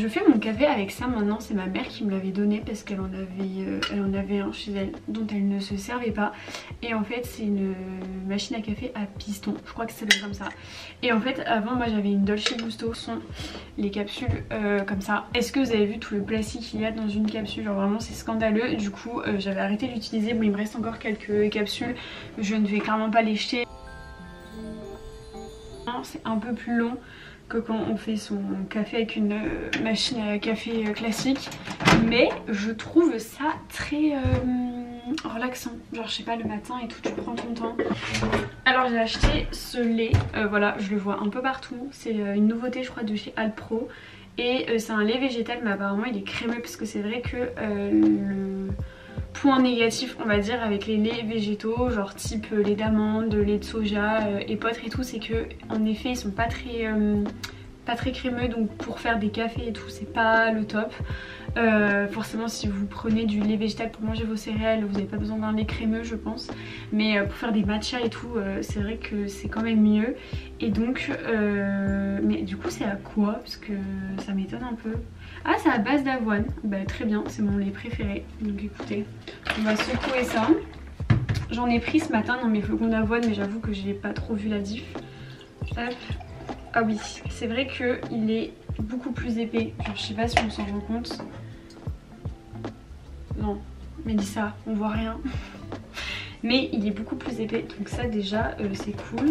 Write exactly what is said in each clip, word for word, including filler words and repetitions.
Je fais mon café avec ça maintenant, c'est ma mère qui me l'avait donné parce qu'elle en avait euh, elle en avait un chez elle dont elle ne se servait pas. Et en fait c'est une machine à café à piston, je crois que c'est comme ça. Et en fait avant moi j'avais une Dolce Gusto, ce sont les capsules euh, comme ça. Est-ce que vous avez vu tout le plastique qu'il y a dans une capsule? Genre vraiment c'est scandaleux. Du coup euh, j'avais arrêté d'utiliser. Bon il me reste encore quelques capsules, je ne vais clairement pas les jeter. C'est un peu plus long que quand on fait son café avec une machine à café classique, mais je trouve ça très euh, relaxant, genre je sais pas, le matin et tout, tu prends ton temps. Alors j'ai acheté ce lait, euh, voilà, je le vois un peu partout, c'est une nouveauté je crois de chez Alpro, et euh, c'est un lait végétal mais apparemment il est crémeux, parce que c'est vrai que euh, le point négatif on va dire avec les laits végétaux, genre type lait d'amande, lait de soja, euh, épeautre et tout, c'est que en effet ils sont pas très euh, pas très crémeux, donc pour faire des cafés et tout c'est pas le top. Euh, forcément si vous prenez du lait végétal pour manger vos céréales vous n'avez pas besoin d'un lait crémeux je pense, mais euh, pour faire des matchas et tout euh, c'est vrai que c'est quand même mieux. Et donc euh, mais du coup c'est à quoi, parce que ça m'étonne un peu. Ah c'est à base d'avoine, bah très bien, c'est mon lait préféré, donc écoutez on va secouer ça. J'en ai pris ce matin dans mes flocons d'avoine mais j'avoue que j'ai pas trop vu la diff. Hop. Ah oui c'est vrai qu'il est beaucoup plus épais, genre je sais pas si on s'en rend compte. Non Mélissa on voit rien mais il est beaucoup plus épais, donc ça déjà euh, c'est cool.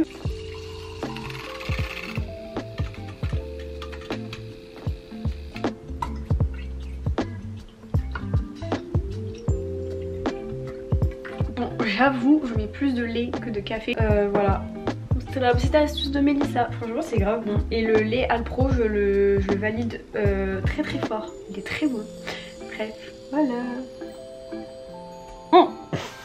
Bon j'avoue je mets plus de lait que de café, euh, voilà. C'est la petite astuce de Mélissa, franchement c'est grave bon. Et le lait Alpro je le, je le valide euh, très très fort, il est très bon. Bref, voilà. Oh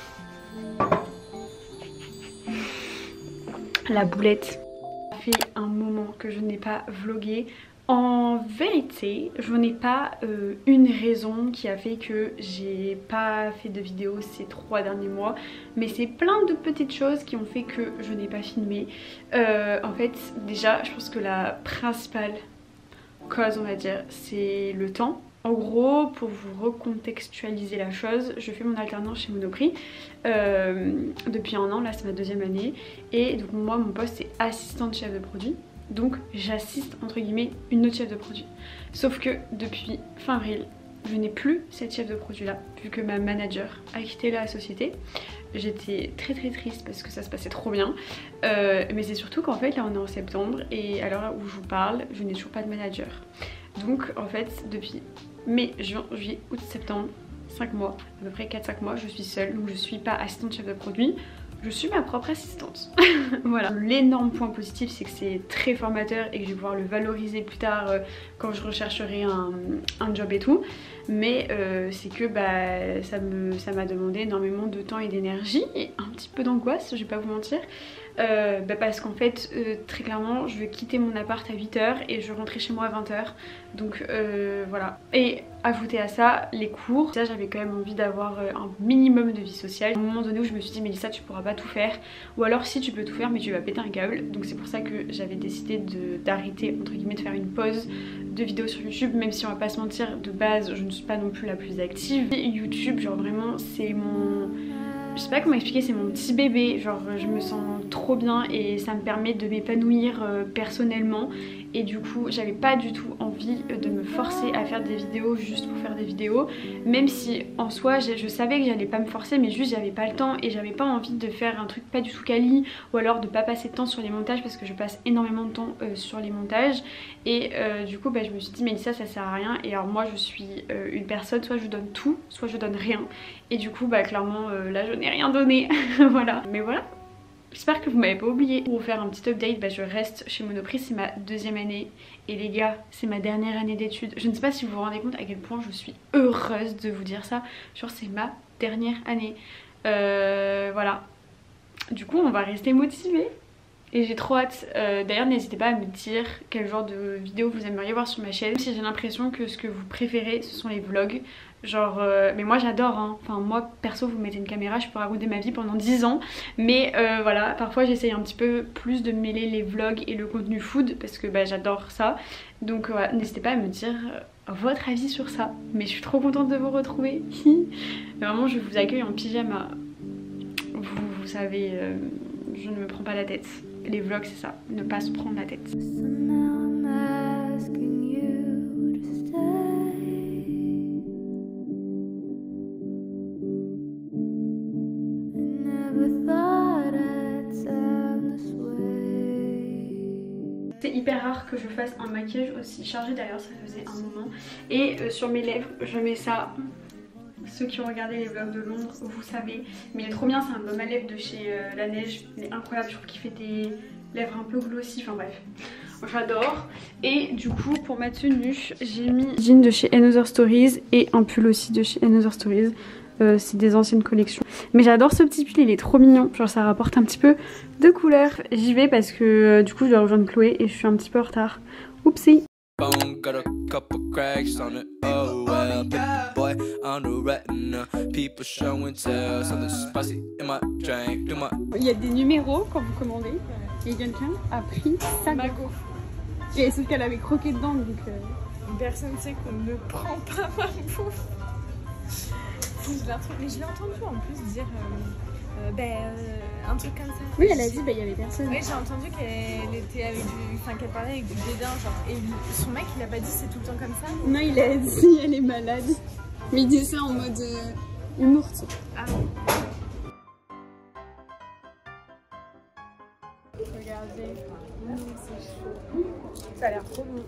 la boulette. Ça fait un moment que je n'ai pas vlogué. En vérité, je n'ai pas euh, une raison qui a fait que j'ai pas fait de vidéo ces trois derniers mois, mais c'est plein de petites choses qui ont fait que je n'ai pas filmé. Euh, en fait, déjà, je pense que la principale cause, on va dire, c'est le temps. En gros, pour vous recontextualiser la chose, je fais mon alternance chez Monoprix euh, depuis un an, là c'est ma deuxième année, et donc moi mon poste c'est assistante chef de produit. Donc j'assiste entre guillemets une autre chef de produit. Sauf que depuis fin avril, je n'ai plus cette chef de produit là, vu que ma manager a quitté la société. J'étais très très triste parce que ça se passait trop bien. Euh, mais c'est surtout qu'en fait là on est en septembre et à l'heure où je vous parle, je n'ai toujours pas de manager. Donc en fait depuis mai, juin, juillet, août, septembre, cinq mois, à peu près quatre cinq mois, je suis seule. Donc je suis pas assistante chef de produit. Je suis ma propre assistante. Voilà. L'énorme point positif c'est que c'est très formateur et que je vais pouvoir le valoriser plus tard euh, quand je rechercherai un, un job et tout. Mais euh, c'est que bah, ça me, ça m'a demandé énormément de temps et d'énergie et un petit peu d'angoisse, je vais pas vous mentir. Euh, bah parce qu'en fait euh, très clairement je vais quitter mon appart à huit heures et je rentrais chez moi à vingt heures. Donc euh, voilà. Et ajouter à ça les cours. Ça j'avais quand même envie d'avoir un minimum de vie sociale. À un moment donné où je me suis dit Mélissa tu pourras pas tout faire, ou alors si tu peux tout faire mais tu vas péter un câble. Donc c'est pour ça que j'avais décidé d'arrêter entre guillemets de faire une pause de vidéos sur YouTube, même si on va pas se mentir, de base je ne suis pas non plus la plus active. Et YouTube genre vraiment c'est mon... Je sais pas comment expliquer, c'est mon petit bébé, genre je me sens trop bien et ça me permet de m'épanouir euh, personnellement. Et du coup j'avais pas du tout envie de me forcer à faire des vidéos juste pour faire des vidéos, même si en soi je savais que j'allais pas me forcer, mais juste j'avais pas le temps et j'avais pas envie de faire un truc pas du tout quali, ou alors de pas passer de temps sur les montages parce que je passe énormément de temps euh, sur les montages. Et euh, du coup bah, je me suis dit mais ça ça sert à rien. Et alors moi je suis euh, une personne, soit je donne tout, soit je donne rien. Et du coup bah clairement euh, là je n'ai rien donné. Voilà. Mais voilà. J'espère que vous m'avez pas oublié. Pour vous faire un petit update, bah je reste chez Monoprix, c'est ma deuxième année. Et les gars, c'est ma dernière année d'études. Je ne sais pas si vous vous rendez compte à quel point je suis heureuse de vous dire ça. Genre c'est ma dernière année. Euh, voilà. Du coup on va rester motivés. Et j'ai trop hâte. Euh, D'ailleurs n'hésitez pas à me dire quel genre de vidéo vous aimeriez voir sur ma chaîne. Si j'ai l'impression que ce que vous préférez ce sont les vlogs. Genre euh, mais moi j'adore hein. Enfin moi perso vous mettez une caméra je peux raconter ma vie pendant dix ans. Mais euh, voilà parfois j'essaye un petit peu plus de mêler les vlogs et le contenu food parce que bah, j'adore ça. Donc euh, voilà, n'hésitez pas à me dire euh, votre avis sur ça. Mais je suis trop contente de vous retrouver. Vraiment je vous accueille en pyjama. Vous, vous savez euh, je ne me prends pas la tête. Les vlogs c'est ça, ne pas se prendre la tête. C'est hyper rare que je fasse un maquillage aussi chargé, d'ailleurs ça faisait un moment. Et euh, sur mes lèvres je mets ça. Ceux qui ont regardé les vlogs de Londres vous savez. Mais il est trop bien, c'est un baume à lèvres de chez euh, La Neige. Il est incroyable, je trouve qu'il fait des lèvres un peu glossy, enfin bref. J'adore. Et du coup pour ma tenue j'ai mis un jean de chez Another Stories et un pull aussi de chez Another Stories. Euh, c'est des anciennes collections. Mais j'adore ce petit pull, il est trop mignon. Genre ça rapporte un petit peu de couleur. J'y vais parce que euh, du coup je dois rejoindre Chloé et je suis un petit peu en retard. Oupsie. Il y a des numéros quand vous commandez. Et quelqu'un a pris sa mago. Et sauf qu'elle avait croqué dedans donc... Euh... Personne ne sait qu'on ne prend pas ma bouffe. Je l'ai retrouvé, mais je l'ai entendu en plus dire euh, euh, ben, euh, un truc comme ça. Oui, elle a dit ben il y avait personne. Oui, j'ai entendu qu'elle était avec du, enfin qu'elle parlait avec du dédain genre. Et son mec il a pas dit c'est tout le temps comme ça. Non, il a dit elle est malade. Mais il dit ça en mode euh, humour. Tu sais. Ah. Regardez, mmh, c'est chaud. Ça a l'air trop bon.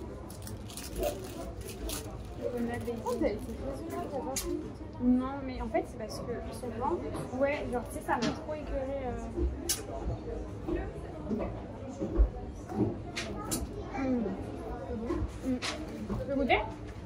Oh, bah, non mais en fait c'est parce que son ventre, ouais genre tu sais ça m'a trop écœuré euh... mmh. Mmh. Tu peux goûter?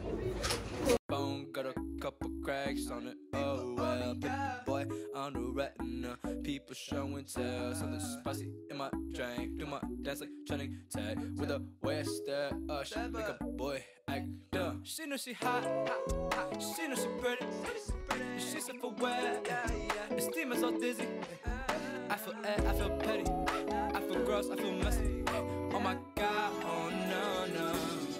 She know she hot, she know she pretty, she said for where, the steam is so dizzy, I feel air, I feel petty, I feel gross, I feel messy, oh my god, oh no,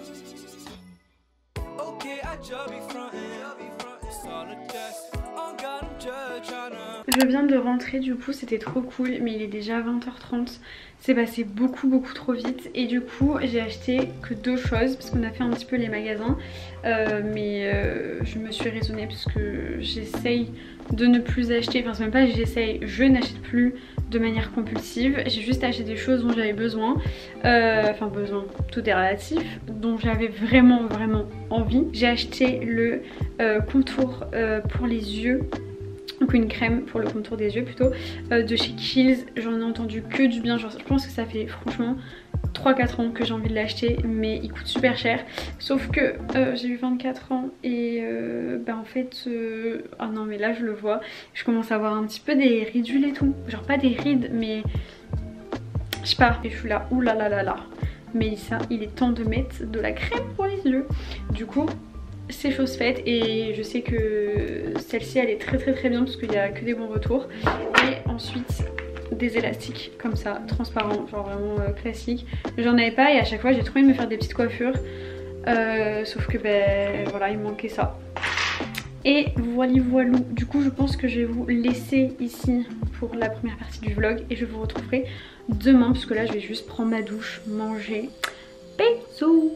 no, okay, I just be frontin', it's all a test, oh god, I'm just tryna. Je viens de rentrer du coup, c'était trop cool, mais il est déjà vingt heures trente. C'est passé beaucoup beaucoup trop vite et du coup j'ai acheté que deux choses parce qu'on a fait un petit peu les magasins euh, mais euh, je me suis raisonnée parce que j'essaye de ne plus acheter, enfin c'est même pas j'essaye, je n'achète plus de manière compulsive. J'ai juste acheté des choses dont j'avais besoin, euh, enfin besoin, tout est relatif, dont j'avais vraiment vraiment envie. J'ai acheté le euh, contour euh, pour les yeux. Donc une crème pour le contour des yeux plutôt euh, de chez Kiehl's. J'en ai entendu que du bien, genre je pense que ça fait franchement trois quatre ans que j'ai envie de l'acheter mais il coûte super cher. Sauf que euh, j'ai eu vingt-quatre ans et euh, bah en fait euh... ah non mais là je le vois, je commence à avoir un petit peu des ridules et tout. Genre pas des rides mais je sais pas, et je suis là oulala là là. Mais ça il est temps de mettre de la crème pour les yeux. Du coup c'est chose faite et je sais que celle-ci elle est très très très bien parce qu'il n'y a que des bons retours. Et ensuite des élastiques comme ça, transparents, genre vraiment euh, classiques. J'en avais pas et à chaque fois j'ai trop envie de me faire des petites coiffures. Euh, sauf que ben voilà il me manquait ça. Et voilà voilou, du coup je pense que je vais vous laisser ici pour la première partie du vlog et je vous retrouverai demain parce que là je vais juste prendre ma douche, manger. Bisous.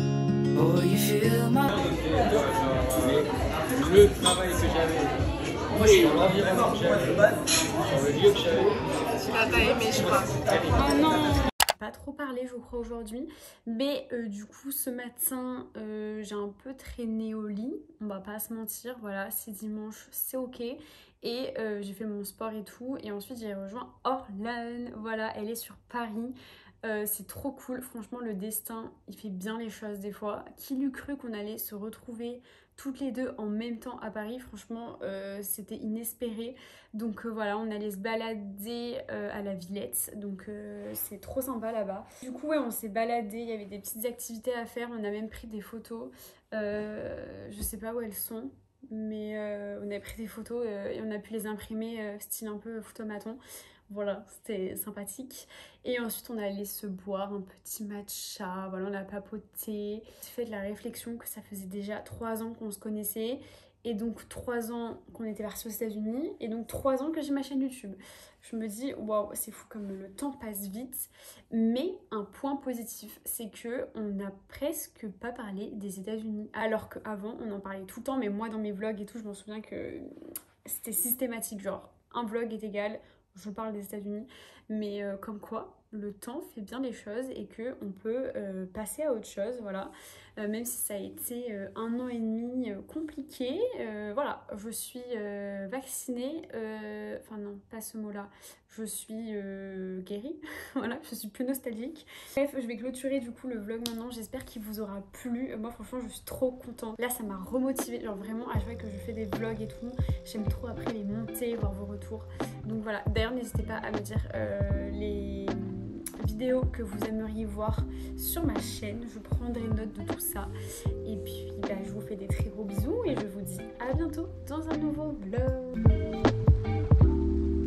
Le travail que j'avais Moi, c'est un environnement que j'aime. Dans le lieu que j'avais. Tu vas pas aimer, je crois. Oh non! Pas trop parlé je crois aujourd'hui, mais euh, du coup ce matin euh, j'ai un peu traîné au lit, on va pas se mentir, voilà, c'est dimanche, c'est ok, et euh, j'ai fait mon sport et tout, et ensuite j'ai rejoint Orlan, voilà, elle est sur Paris. Euh, c'est trop cool, franchement le destin il fait bien les choses des fois. Qui l'eût cru qu'on allait se retrouver toutes les deux en même temps à Paris, franchement euh, c'était inespéré. Donc euh, voilà, on allait se balader euh, à la Villette, donc euh, c'est trop sympa là-bas. Du coup ouais, on s'est baladé, il y avait des petites activités à faire, on a même pris des photos, euh, je sais pas où elles sont, mais euh, on a pris des photos euh, et on a pu les imprimer euh, style un peu photomaton. Voilà, c'était sympathique. Et ensuite, on allait se boire un petit matcha. Voilà, on a papoté. J'ai fait de la réflexion que ça faisait déjà trois ans qu'on se connaissait. Et donc, trois ans qu'on était partis aux États-Unis. Et donc, trois ans que j'ai ma chaîne YouTube. Je me dis, waouh, c'est fou comme le temps passe vite. Mais un point positif, c'est qu'on n'a presque pas parlé des États-Unis. Alors qu'avant, on en parlait tout le temps. Mais moi, dans mes vlogs et tout, je m'en souviens que c'était systématique. Genre, un vlog est égal. Je parle des États-Unis, mais euh, comme quoi le temps fait bien les choses et que on peut euh, passer à autre chose, voilà. Euh, même si ça a été euh, un an et demi euh, compliqué, euh, voilà. Je suis euh, vaccinée, euh, enfin non, pas ce mot-là. Je suis euh, guérie, voilà. Je suis plus nostalgique. Bref, je vais clôturer du coup le vlog maintenant. J'espère qu'il vous aura plu. Moi, franchement, je suis trop contente. Là, ça m'a remotivée. Genre vraiment, à chaque fois que je fais des vlogs et tout, j'aime trop après les monter, voir vos retours. Donc voilà. D'ailleurs, n'hésitez pas à me dire euh, les vidéos que vous aimeriez voir sur ma chaîne. Je prendrai note de tout ça. Et puis, bah, je vous fais des très gros bisous et je vous dis à bientôt dans un nouveau vlog.